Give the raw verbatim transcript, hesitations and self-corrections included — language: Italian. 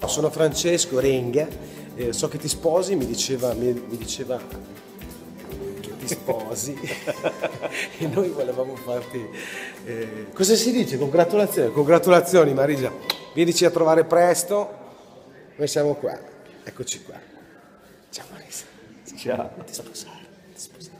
Sono Francesco Renga, eh, so che ti sposi, mi diceva, mi, mi diceva che ti sposi e noi volevamo farti... Eh, cosa si dice? Congratulazioni, congratulazioni Marisa, vienici a trovare presto, noi siamo qua, eccoci qua. Ciao Marisa. Ciao. Ti sposare, ti sposare.